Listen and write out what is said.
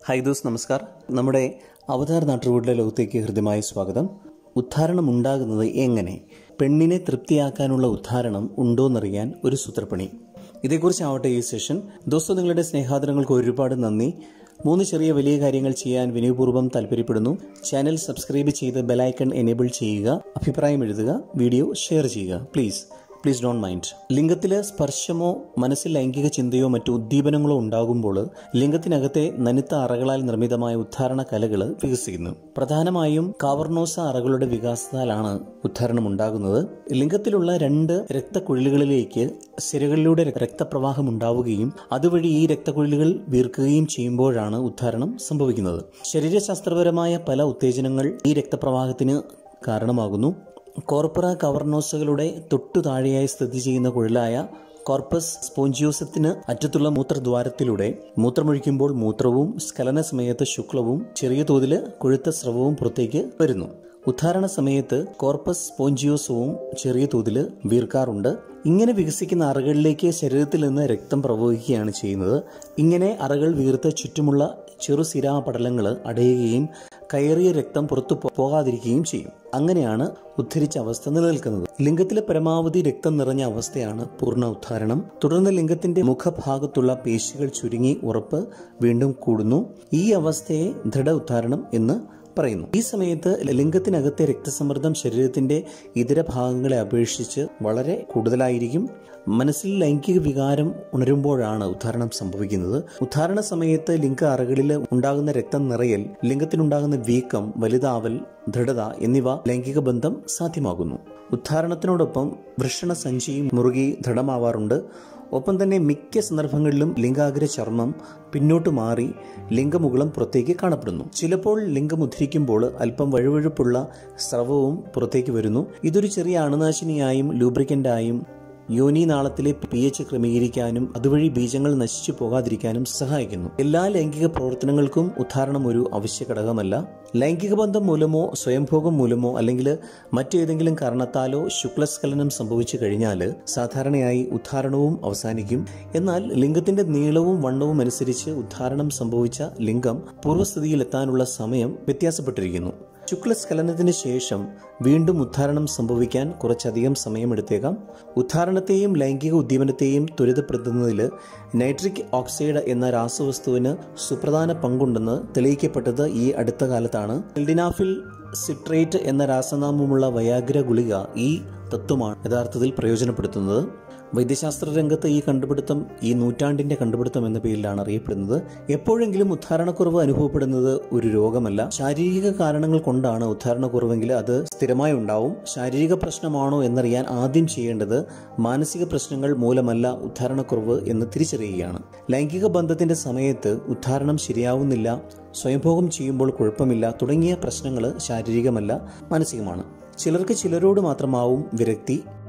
Hi those, നമസ്കാർ. നമ്മുടെ അവതാർ നാട്ടുകൂടിലെ ലോകത്തേക്ക് ഹൃദ്യമായ സ്വാഗതം. ഉദ്ധാരണം ഉണ്ടാകുന്നത് എങ്ങനെ? പെണ്ണിനെ തൃപ്തിയാക്കാനുള്ള ഉദ്ധാരണം ഉണ്ടോയെന്നറിയാൻ ഒരു സൂത്രപ്പണി. ഇതേക്കുറിച്ചാവട്ടെ ഈ സെഷൻ. ദോസ്തോ, നിങ്ങളുടെ സ്നേഹാദരങ്ങൾക്ക് ഒരുപാട് നന്ദി. 3 ചെറിയ വലിയ കാര്യങ്ങൾ ചെയ്യാൻ വിനയപൂർവ്വം താല്പര്യപ്പെടുന്നു. ചാനൽ സബ്സ്ക്രൈബ് ചെയ്ത് ബെലൈക്കൺ എനേബിൾ ചെയ്യുക, അഭിപ്രായം എഴുതുക, വീഡിയോ ഷെയർ ചെയ്യുക. Please don't mind. ലിംഗത്തിലെ സ്പർശമോ മനസ്സിൽ ലൈംഗിക ചിന്തയോ മറ്റു ഉദ്ദീപനങ്ങളോ ഉണ്ടാകുമ്പോൾ ലിംഗത്തിനകത്തെ നനുത്ത അറകളാൽ നിർമ്മിതമായ ഉദ്ധാരണ കലകൾ വികസിക്കുന്നു. പ്രധാനമായും കാവർണോസ അറകളുടെ വികാസത്താലാണ് ഉദ്ധാരണം ഉണ്ടാകുന്നത്. ലിംഗത്തിലുള്ള 2 രക്തക്കുഴലുകളിലേക്ക് സിരകളിലൂടെ രക്തപ്രവാഹം ഉണ്ടാവുകയും അതുവഴി ഈ രക്തക്കുഴലുകൾ വീർക്കുകയും ചെയ്യുമ്പോഴാണ് ഉദ്ധാരണം സംഭവിക്കുന്നത്. ശരീരശാസ്ത്രപരമായ പല ഉത്തേജനങ്ങൾ ഈ രക്തപ്രവാഹത്തിന് കാരണമാകുന്നു. കോർപ്പറ കവർണോസകളുടെ തൊട്ടു താഴെയായി സ്ഥിതി ചെയ്യുന്ന കുഴലായ കോർപ്പസ് സ്പോഞ്ചിയോസത്തിന് അറ്റത്തുള്ള മൂത്രദ്വാരത്തിലൂടെ മൂത്രമൊഴിക്കുമ്പോൾ മൂത്രവും സ്ഖലന സമയത്ത് ശുക്ലവും ചെറിയ തോതിൽ കൊഴുത്ത സ്രവവും പുറത്തേക്ക് വരുന്നു. ഉദ്ധാരണ സമയത്ത് കോർപ്പസ് സ്പോഞ്ചിയോസവും ചെറിയ തോതിൽ വീർക്കാറുണ്ട്. ഇങ്ങനെ വികസിക്കുന്ന അറകളിലേക്ക് ശരീരത്തിൽ നിന്ന് രക്തം പ്രവഹിക്കുകയാണ് ചെയ്യുന്നത്. ഇങ്ങനെ അറകൾ വീർത്ത് ചുറ്റുമുള്ള ചെറുസിരാപടലങ്ങൾ അടയുകയും കയറിയ രക്തം പുറത്തു പോകാതിരിക്കുകയും ചെയ്യും. അങ്ങനെയാണ് ഉദ്ധരിച്ച അവസ്ഥ നിലനിൽക്കുന്നത്. ലിംഗത്തിലെ പരമാവധി രക്തം നിറഞ്ഞ അവസ്ഥയാണ് പൂർണ്ണ ഉദ്ധാരണം. തുടർന്ന് ലിംഗത്തിന്റെ മുഖഭാഗത്തുള്ള പേശികൾ ചുരുങ്ങി ഉറപ്പ് വീണ്ടും കൂടുന്നു. ഈ അവസ്ഥയെ ദൃഢ ഉദ്ധാരണം എന്ന് പറയുന്നു. ഈ സമയത്ത് ലിംഗത്തിനകത്തെ രക്തസമ്മർദ്ദം ശരീരത്തിന്റെ ഇതര ഭാഗങ്ങളെ അപേക്ഷിച്ച് വളരെ കൂടുതലായിരിക്കും. മനസ്സിൽ ലൈംഗിക വികാരം ഉണരുമ്പോഴാണ് ഉദ്ധാരണം സംഭവിക്കുന്നത്. ഉദ്ധാരണ സമയത്ത് ലിംഗ അറകളിൽ ഉണ്ടാകുന്ന രക്തം നിറയൽ, ലിംഗത്തിനുണ്ടാകുന്ന വീക്കം, വലുതാവൽ, ദൃഢത എന്നിവ ലൈംഗിക ബന്ധം സാധ്യമാകുന്നു. ഉദ്ധാരണത്തിനോടൊപ്പം വൃഷണ സഞ്ചിയും മുറുകി ദൃഢമാവാറുണ്ട്. ഒപ്പം തന്നെ മിക്ക സന്ദർഭങ്ങളിലും ലിംഗാഗ്ര ചർമ്മം പിന്നോട്ട് മാറി ലിംഗമുകുളം പുറത്തേക്ക് കാണപ്പെടുന്നു. ചിലപ്പോൾ ലിംഗം ഉദ്ധരിക്കുമ്പോൾ അല്പം വഴുവഴുപ്പുള്ള സ്രവവും പുറത്തേക്ക് വരുന്നു. ഇതൊരു ചെറിയ അണുനാശിനിയായും ലൂബ്രിക്കന്റായും യോനി നാളത്തിലെ pH ക്രമീകരിക്കാനും അതുവഴി ബീജങ്ങൾ നശിച്ചു പോകാതിരിക്കാനും സഹായിക്കുന്നു. എല്ലാ ലൈംഗിക പ്രവർത്തനങ്ങൾക്കും ഉദ്ധാരണം ഒരു അവശ്യ ഘടകമല്ല. ലൈംഗിക ബന്ധം മൂലമോ സ്വയംഭോഗം മൂലമോ അല്ലെങ്കിൽ മറ്റേതെങ്കിലും കാരണത്താലോ ശുക്ലസ്ഖലനം സംഭവിച്ചു കഴിഞ്ഞാൽ സാധാരണയായി ഉദ്ധാരണവും അവസാനിക്കും. എന്നാൽ ലിംഗത്തിന്റെ നീളവും വണ്ണവും അനുസരിച്ച് ഉദ്ധാരണം സംഭവിച്ച ലിംഗം പൂർവ്വസ്ഥിതിയിലെത്താനുള്ള സമയം വ്യത്യാസപ്പെട്ടിരിക്കുന്നു. ശുക്ലസ്ഖലനത്തിന് ശേഷം വീണ്ടും ഉദ്ധാരണം സംഭവിക്കാൻ കുറച്ചധികം സമയമെടുത്തേക്കാം. ഉദ്ധാരണത്തെയും ലൈംഗിക ഉദ്ദീപനത്തെയും ത്വരിതപ്പെടുത്തുന്നതിൽ നൈട്രിക് ഓക്സൈഡ് എന്ന രാസവസ്തുവിന് സുപ്രധാന പങ്കുണ്ടെന്ന് തെളിയിക്കപ്പെട്ടത് ഈ അടുത്ത കാലത്താണ്. സിൽഡിനാഫിൽ സിട്രേറ്റ് എന്ന രാസനാമമുള്ള വയാഗ്ര ഗുളിക ഈ തത്വമാണ് യഥാർത്ഥത്തിൽ പ്രയോജനപ്പെടുത്തുന്നത്. വൈദ്യശാസ്ത്ര രംഗത്ത് ഈ കണ്ടുപിടുത്തം ഈ നൂറ്റാണ്ടിന്റെ കണ്ടുപിടുത്തം എന്ന പേരിലാണ് അറിയപ്പെടുന്നത്. എപ്പോഴെങ്കിലും ഉദ്ധാരണക്കുറവ് അനുഭവപ്പെടുന്നത് ഒരു രോഗമല്ല, ശാരീരിക കാരണങ്ങൾ കൊണ്ടാണ് ഉദ്ധാരണക്കുറവെങ്കിൽ അത് സ്ഥിരമായി ഉണ്ടാവും. ശാരീരിക പ്രശ്നമാണോ എന്നറിയാൻ ആദ്യം ചെയ്യേണ്ടത് മാനസിക പ്രശ്നങ്ങൾ മൂലമല്ല ഉദ്ധാരണക്കുറവ് എന്ന് തിരിച്ചറിയുകയാണ്. ലൈംഗിക ബന്ധത്തിന്റെ സമയത്ത് ഉദ്ധാരണം ശരിയാവുന്നില്ല, സ്വയംഭോഗം ചെയ്യുമ്പോൾ കുഴപ്പമില്ല തുടങ്ങിയ പ്രശ്നങ്ങൾ ശാരീരികമല്ല, മാനസികമാണ്. ചിലർക്ക് ചിലരോട് മാത്രമാവും വിരക്തി.